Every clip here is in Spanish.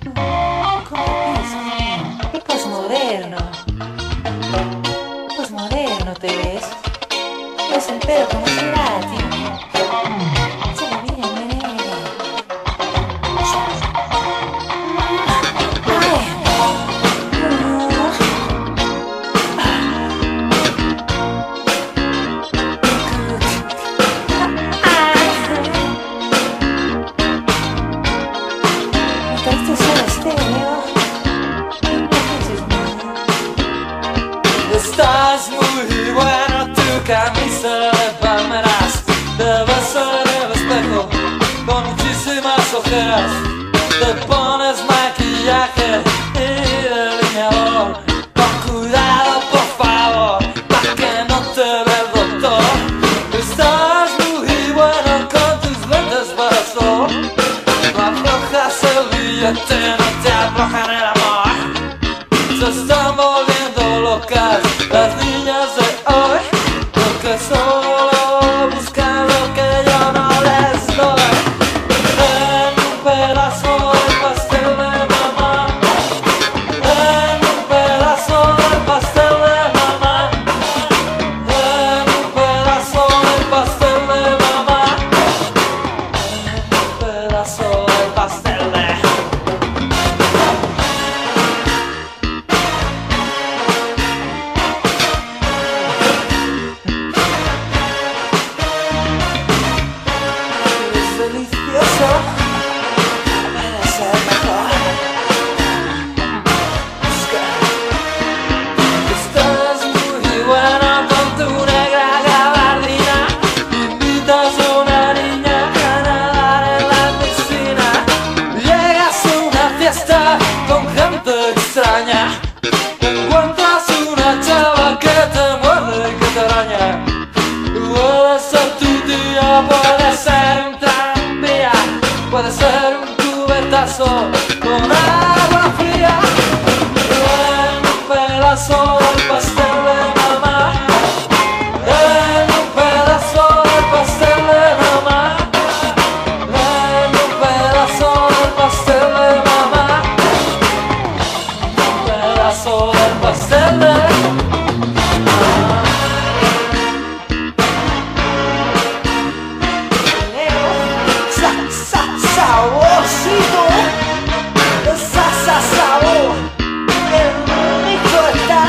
¿Cómo es? Es posmoderno. Posmoderno te ves. Es el pelo como si gratis. Se lo bien, nene. Esto es solo estéreo. Estás muy buena, tu camisa de palmeras debe ser el espejo con muchísimas ojeras. Te pones maquillaje y delineador. Con cuidado, por favor, para que no te vea el doctor. Estás muy buena con tus lentes para el sol. No aflojas el billete, no te aflojan el amor. Se están volviendo locas las niñas de hoy, porque solo buscan lo que yo no les doy. En un pedazo del pastel de mamá, en un pedazo del pastel de mamá, en un pedazo del pastel de mamá, en un pedazo del pastel de Delicioso. Puede ser mejor. Estás muy buena con tu negra gabardina. Invitas a una niña a nadar en la piscina. Llegas a una fiesta con gente extraña. Encuentras una chava que te muerde y que te araña. Puede ser tu tía, puede ser un tranvía, puede ser un cubetazo con agua fría. En un pedazo del pastel de mamá, en un pedazo del pastel de mamá, en un pedazo del pastel de mamá, un pedazo del pastel de mamá. Saborcito. Sabor. Qué rico está.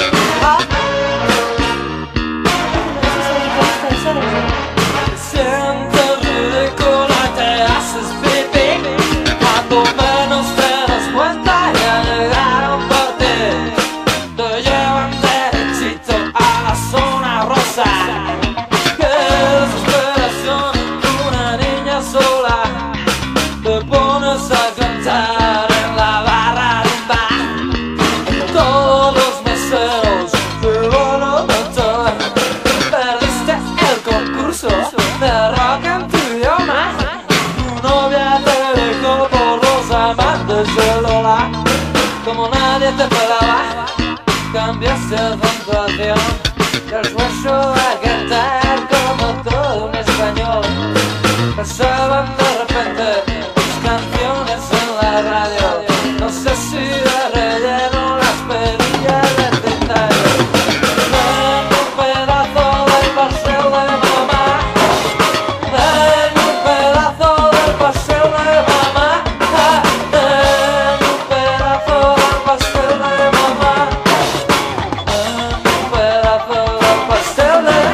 Sientes ridícula y te haces pipí. Cuando menos te das cuenta ya llegaron por ti. Te llevan derechito a la zona rosa. Qué desesperación en una niña sola. Te pones a cantar en la barra de un bar. Todos los meseros te van a matar. Perdiste el concurso de rock en tu idioma. Tu novia te dejó por los amantes de Lola. Como nadie te pelaba, cambiaste de puntuación. Y el sueño a cantar como todo un español. Pasaban de repente tus canciones en la radio. No sé si de relleno las pedía de detalle. En un pedazo del pastel de mamá, en un pedazo del pastel de mamá, en un pedazo del pastel de mamá, en un pedazo del pastel de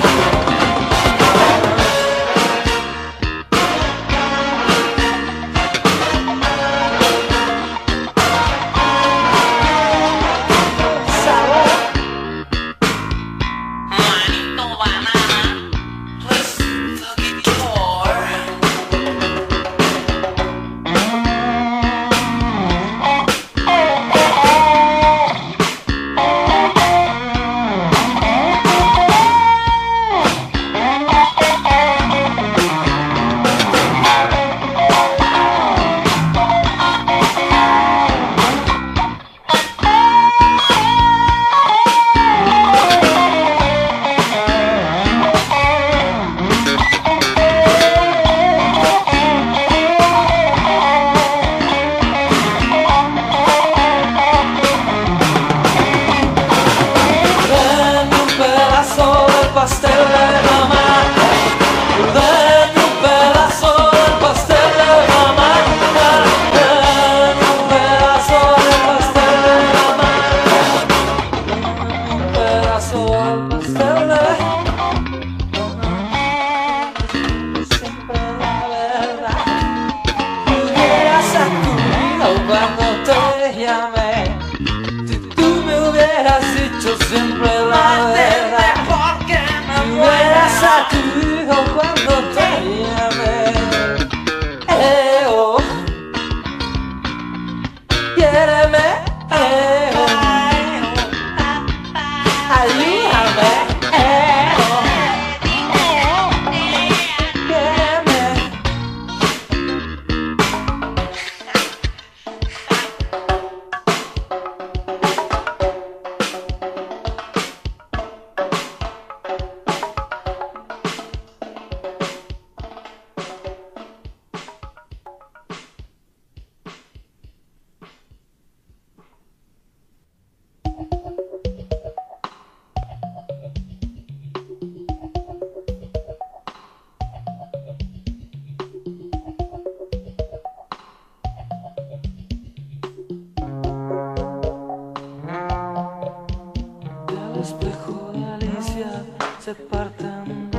se parte en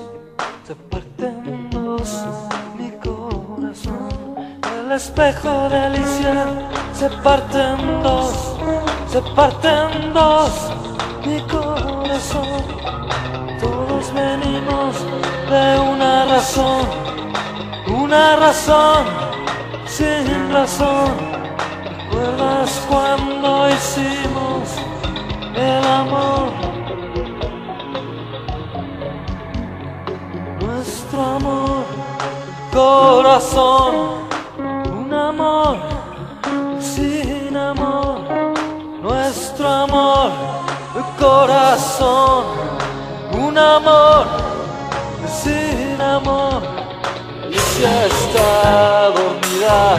dos mi corazón. El espejo de Alicia se parte en dos mi corazón. Todos venimos de una razón sin razón. ¿Recuerdas cuando hicimos el amor? Nuestro amor, corazón, un amor sin amor. Nuestro amor, corazón, un amor sin amor. Alicia está dormida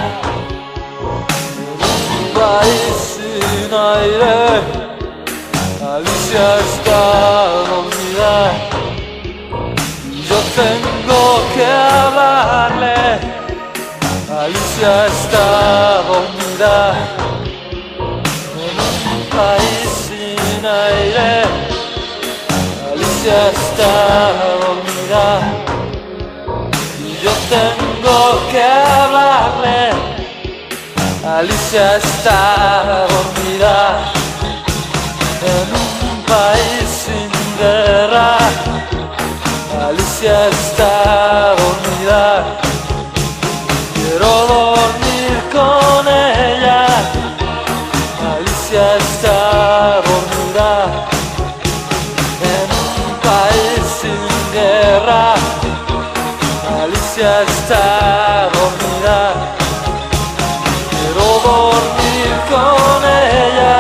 en un país sin aire. Alicia está dormida. Yo tengo que hablarle. Alicia está dormida en un país sin aire. Alicia está dormida. Yo tengo que hablarle. Alicia está dormida en un país sin guerra. Alicia está dormida. Quiero dormir con ella. Alicia está dormida en un país sin guerra. Alicia está dormida. Quiero dormir con ella.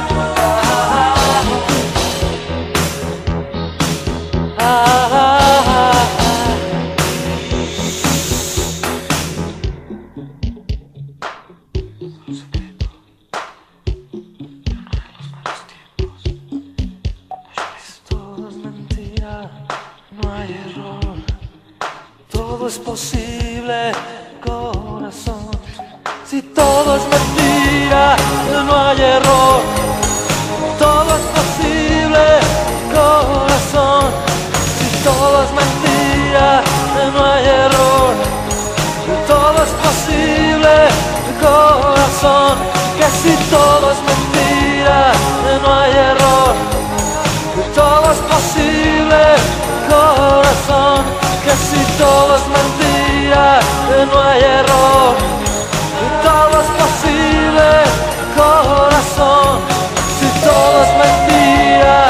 Todo es mentira, no hay error. Todo es posible, corazón. Si todo es mentira, no hay error. Todo es posible, corazón. Si todo es mentira, no hay error. Todo es posible, corazón. Que si todo es mentira, no hay error. Todo es posible, corazón. Que si todo es mentira, no hay error. Todo es posible, corazón. Si todo es mentira.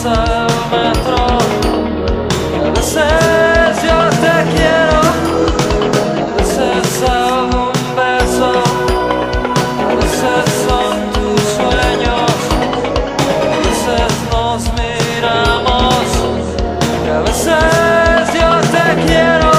el metro. A veces yo te quiero, a veces hago un beso, a veces son tus sueños, a veces nos miramos, y a veces yo te quiero.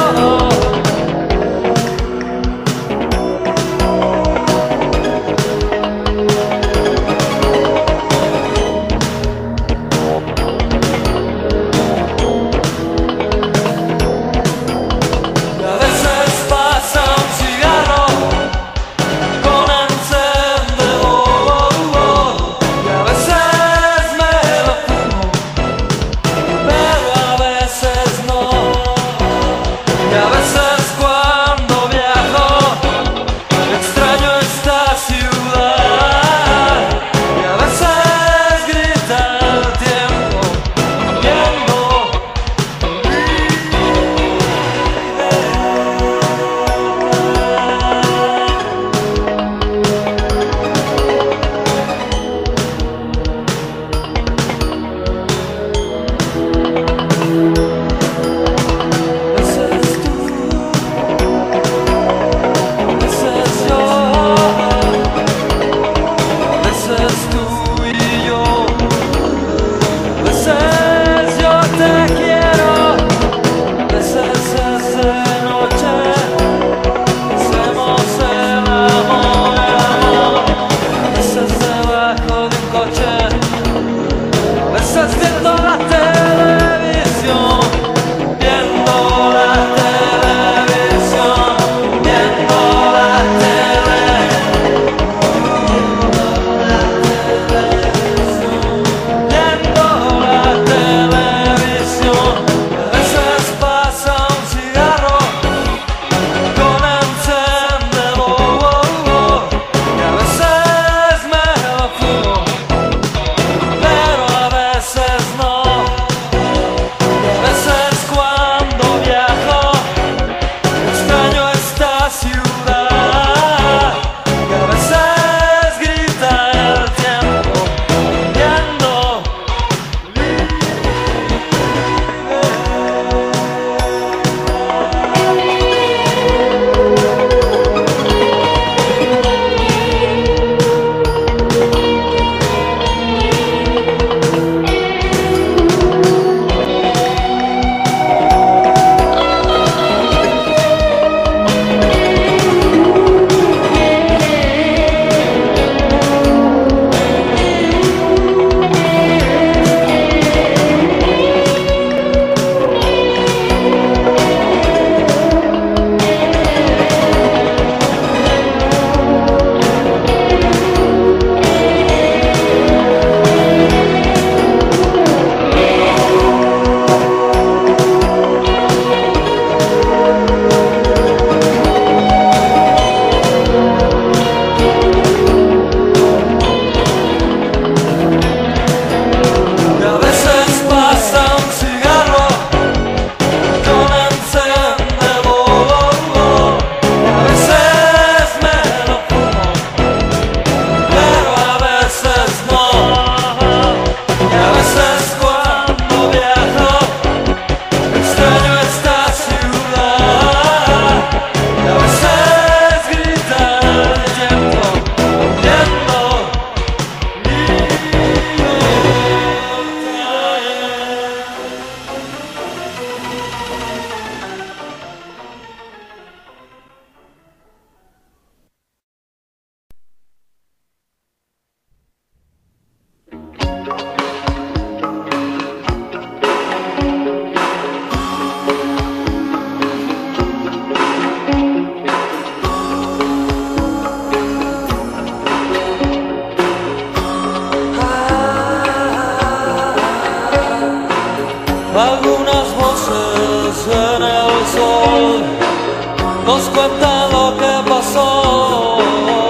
Algunas voces en el sol nos cuentan lo que pasó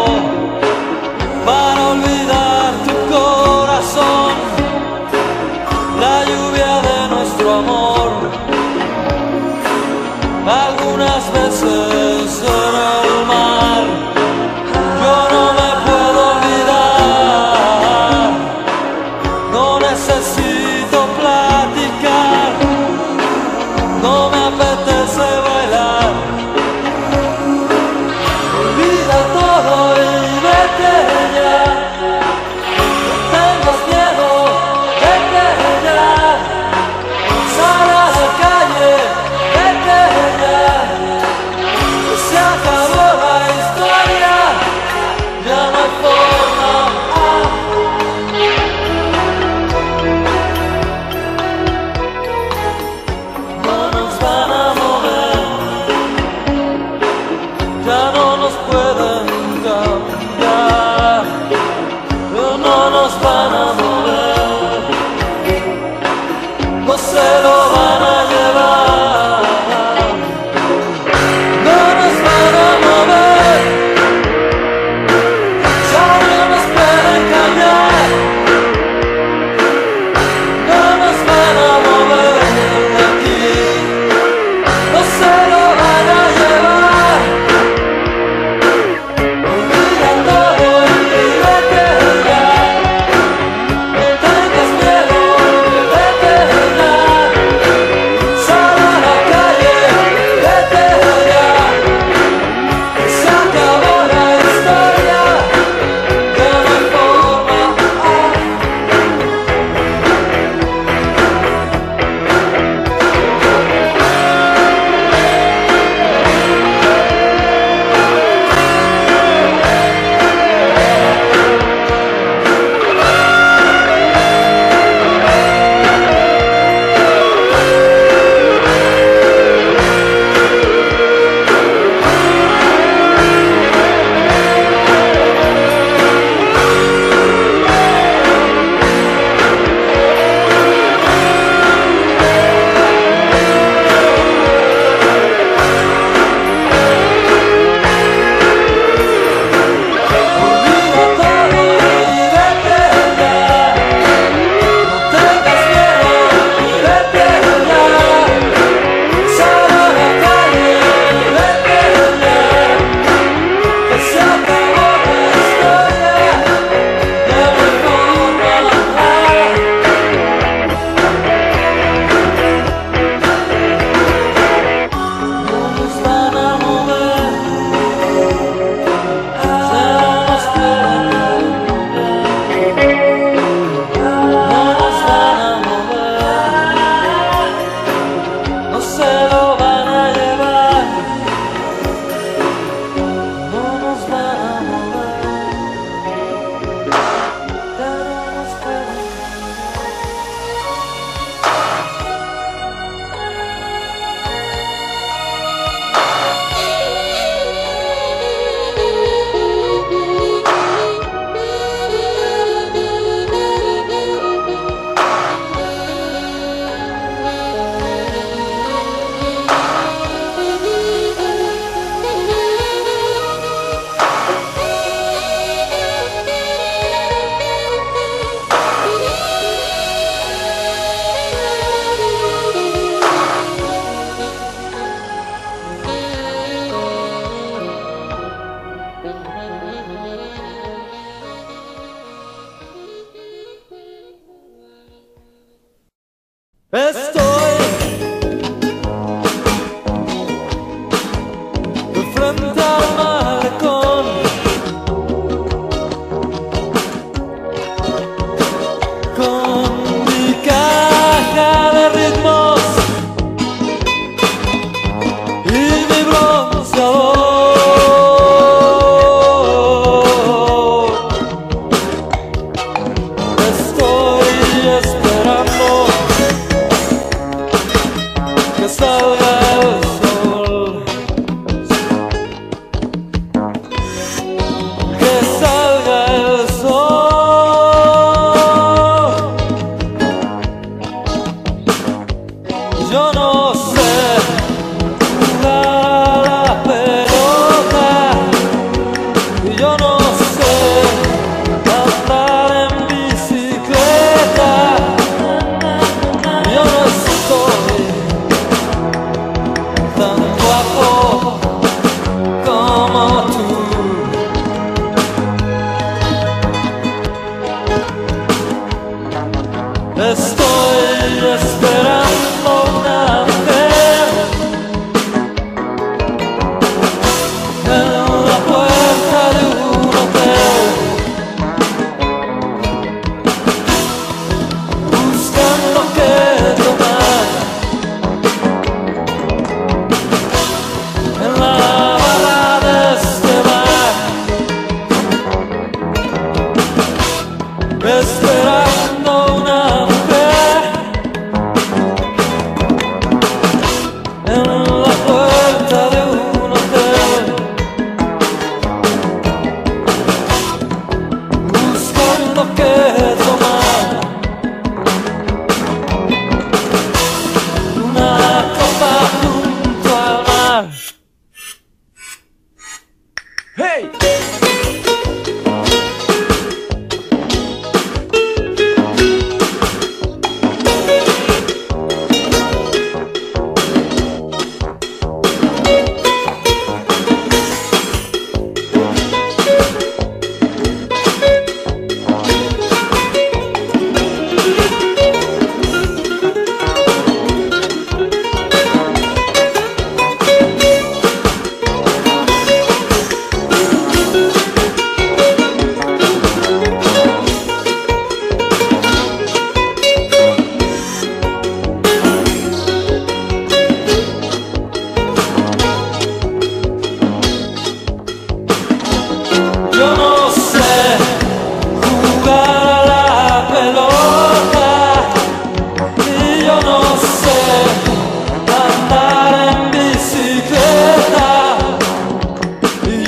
para olvidar tu corazón, la lluvia de nuestro amor. Algunas veces en el mar yo no me puedo olvidar, no necesito ya no nos pueden cambiar, no nos van a mover, no se lo van a llevar, no nos van a mover, ya no nos pueden cambiar, no nos van a mover de aquí, no se lo van a llevar.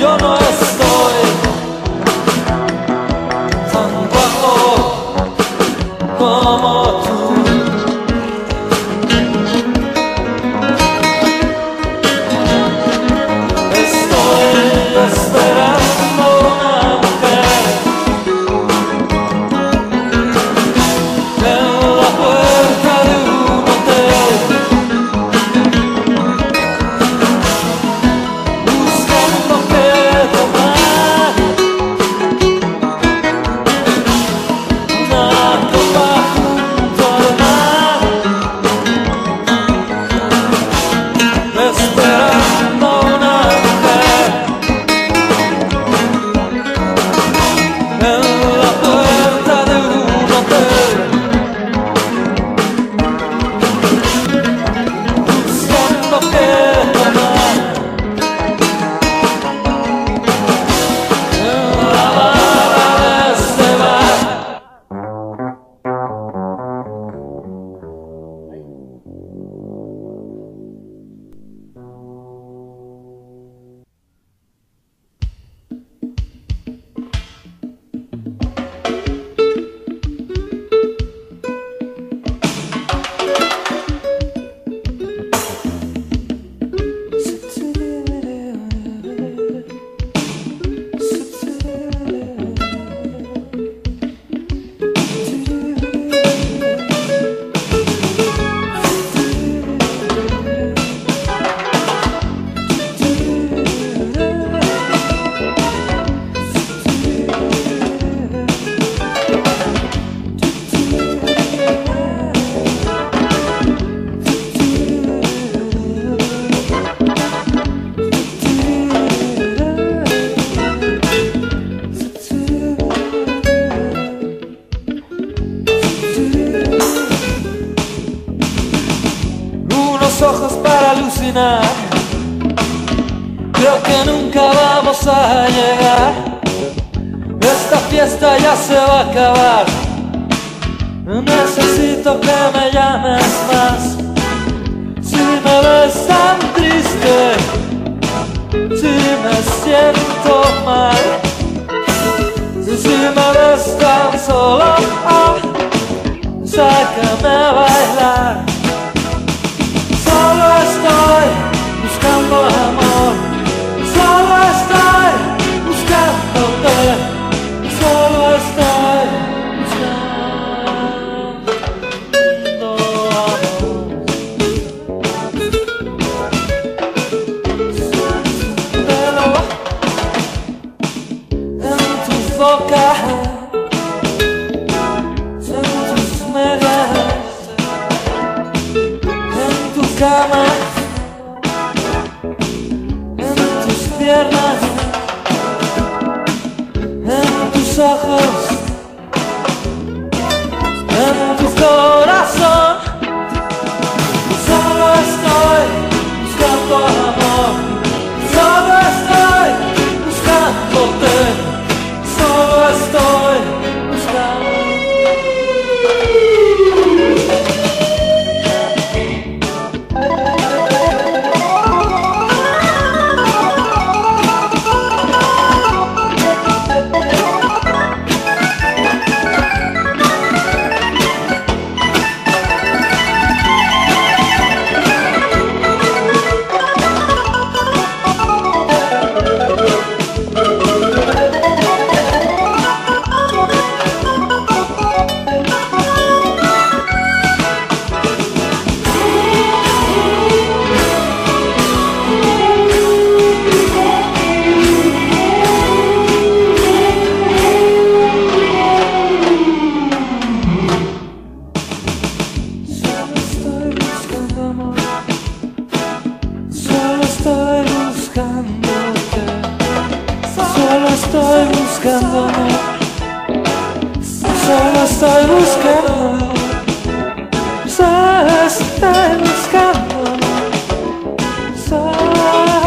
yo no estoy tan guapo como tú. Estoy esperando una mujer en la puerta de un hotel, buscando qué tomar, una copa junto al mar, esperando una mujer en la puerta de un hotel, buscando qué tomar, en la barra de este bar. Unos ojos para alucinar, creo que nunca vamos a llegar, esta fiesta ya se va a acabar, necesito que me llames más, si me ves tan triste, si me siento mal, si me ves tan solo, sácame a bailar. Solo estoy buscando amor, solo estoy buscándote, solo estoy buscando amor. Pero en tu boca, en tus medias, en tu cama, en tus piernas, en tus ojos, en tu corazón. Solo estoy buscando amor, solo estoy buscándote, solo estoy buscando. estoy buscando, solo estoy buscando, solo estoy buscando, solo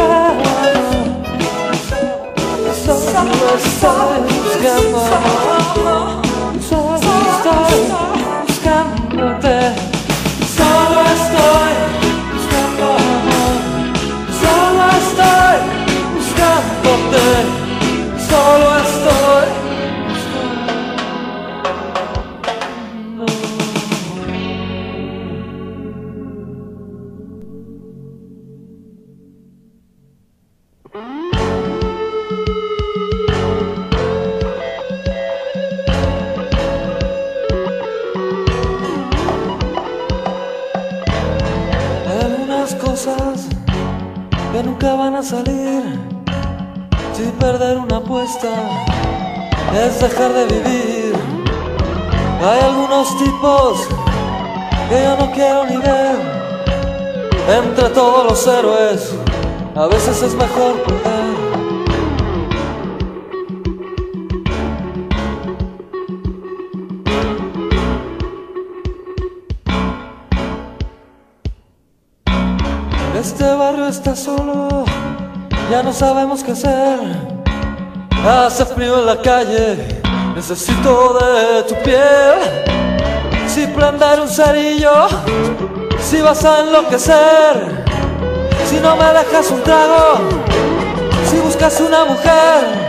estoy buscando, solo estoy buscándote, solo estoy buscando amor, solo estoy buscándote. donde solo estoy. Cosas que nunca van a salir. Si perder una apuesta es dejar de vivir. Hay algunos tipos que yo no quiero ni ver. Entre todos los héroes a veces es mejor perder. Este barrio está solo, ya no sabemos qué hacer. Hace frío en la calle, necesito de tu piel. Si prender un cerillo, si vas a enloquecer. Si no me dejas un trago, si buscas una mujer.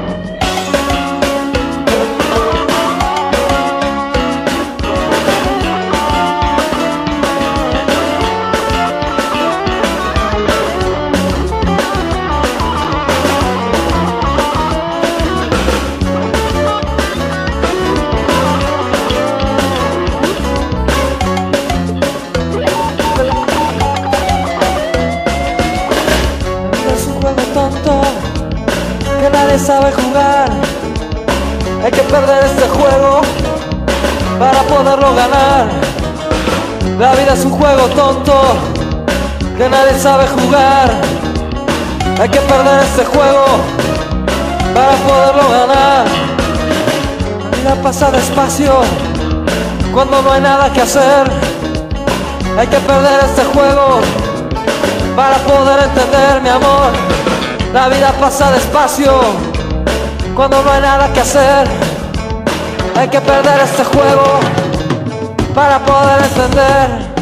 Que nadie sabe jugar. Hay que perder este juego para poderlo ganar. La vida es un juego tonto que nadie sabe jugar. Hay que perder este juego para poderlo ganar. La vida pasa despacio cuando no hay nada que hacer. Hay que perder este juego para poder entender, mi amor. La vida pasa despacio cuando no hay nada que hacer. Hay que perder este juego para poder entender.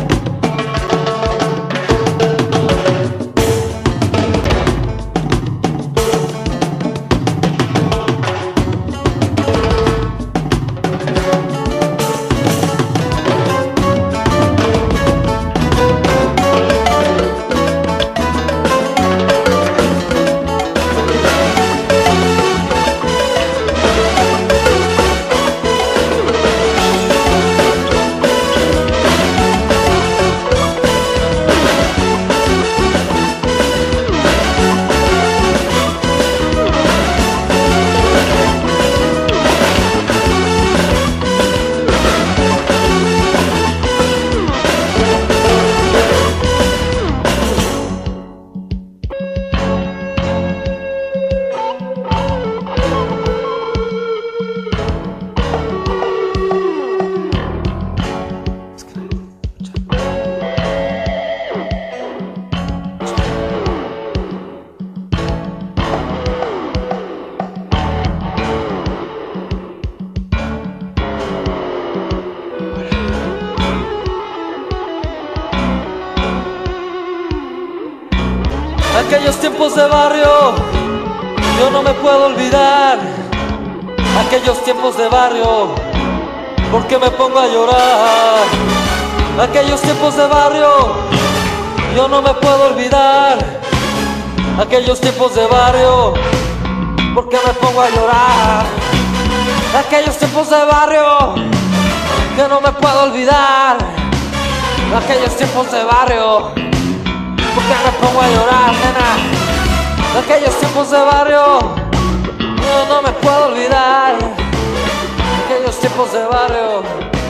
Aquellos tiempos de barrio, yo no me puedo olvidar. Aquellos tiempos de barrio, porque me pongo a llorar. Aquellos tiempos de barrio, yo no me puedo olvidar. Aquellos tiempos de barrio, porque me pongo a llorar. Aquellos tiempos de barrio, que no me puedo olvidar. Aquellos tiempos de barrio, porque me pongo a llorar, nena. Aquellos tiempos de barrio, yo no me puedo olvidar. Aquellos tiempos de barrio.